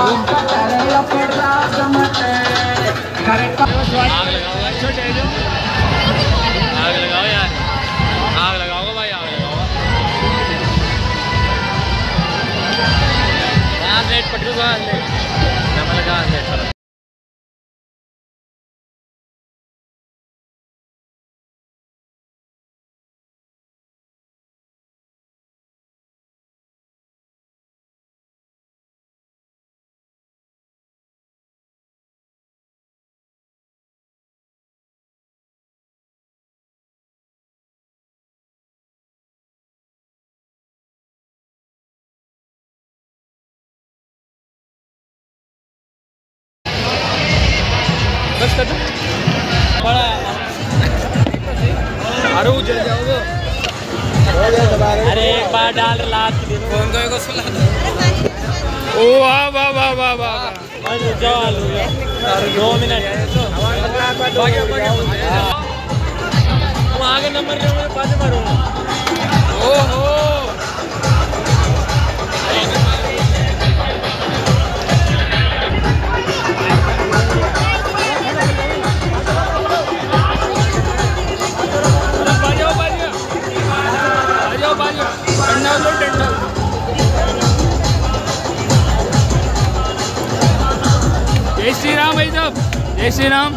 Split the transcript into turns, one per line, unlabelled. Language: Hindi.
आग लगाओ यार, आग लगाओ भाई, आग लगाओ। यहाँ नेट पटरू का लगा नेट। बस कर दो बड़ा अरे उजड़ जाओगे। अरे एक बार डाल लात फोन को सुला ओ वाह वाह वाह वाह वाह जाओ 2 मिनट आगे नंबर पास मारूंगा। ओहो जय श्री राम भाई साहब, जय श्री राम।